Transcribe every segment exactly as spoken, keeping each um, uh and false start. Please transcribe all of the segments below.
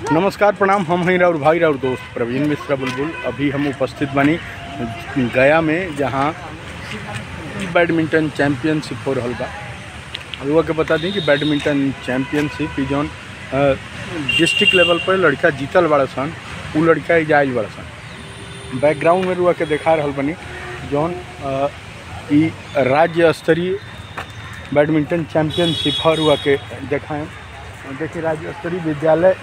नमस्कार प्रणाम। हम हैं राउर भाई राउर दोस्त प्रवीण मिश्रा बुलबुल। अभी हम उपस्थित बनी गया में, जहां बैडमिंटन चैंपियनशिप हो रहा बा। युवा के बता दी कि badminton championship zone district level पर लड़का जीतल बड़ा सन, उ लड़का ही जाइल बड़ा सन। बैकग्राउंड में रुआ के देखा रहा बनी जौन ई राज्य स्तरीय बैडमिंटन चैंपियनशिप हर हुआ के देखाएँ। देखिए, राज्य स्तरीय विद्यालय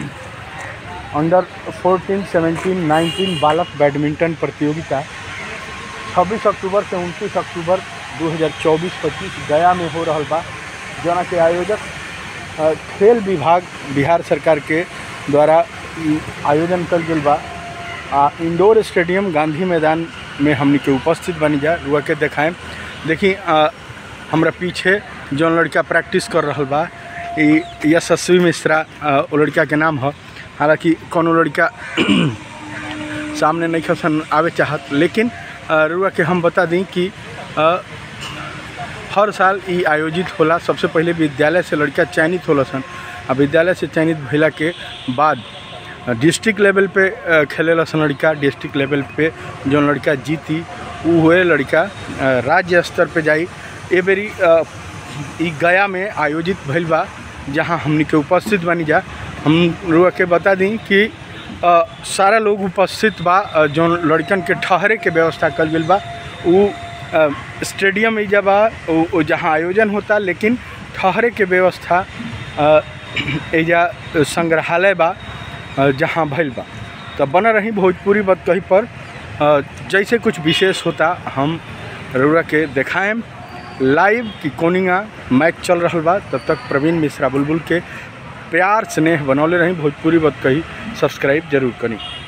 अंडर फोर्टीन सेवनटीन नाइनटीन बालक बैडमिंटन प्रतियोगिता छब्बीस अक्टूबर से उनतीस अक्टूबर दो हज़ार चौबीस पच्चीस गया में हो रहा बा। जना के आयोजक खेल विभाग बिहार सरकार के द्वारा आयोजन कल गया बा। आ, इंडोर स्टेडियम गांधी मैदान में हमने के उपस्थित बनी जा रुआ के देखाएं। देखिए, हमरा पीछे जौन लड़का प्रैक्टिस कर रहा बा, यशस्वी मिश्रा वो लड़का के नाम है। हालांकि कोनो लड़का सामने नहीं खसन आवे चाहत, लेकिन रुआ के हम बता दी कि आ, हर साल ये आयोजित होला। सबसे पहले विद्यालय से लड़का चयनित होला सन, आ विद्यालय से चयनित भइला के बाद डिस्ट्रिक्ट लेवल पे खेलेला सन लड़का। डिस्ट्रिक्ट लेवल पे जो लड़का जीती वो हुए लड़का राज्य स्तर पे जाई। ए बेरी ई गया में आयोजित भइल बा, जहां हमनी के उपस्थित बनी जा। हम रुआ के बता दी कि आ, सारा लोग उपस्थित बा। जो लड़कन के ठहरे के व्यवस्था कल गई बा, वो स्टेडियम एजा बा जहाँ आयोजन होता, लेकिन ठहरे के व्यवस्था एजा संग्रहालय बा जहाँ भइल बा। तो बना रही भोजपुरी बात कहीं पर जैसे कुछ विशेष होता हम रुआ के दिखाएं लाइव की कोनिंगा मैच चल रहा बा। तब तक प्रवीण मिश्रा बुलबुल के प्यार स्नेह बनौले रही। भोजपुरी बात कही सब्सक्राइब जरूर करी।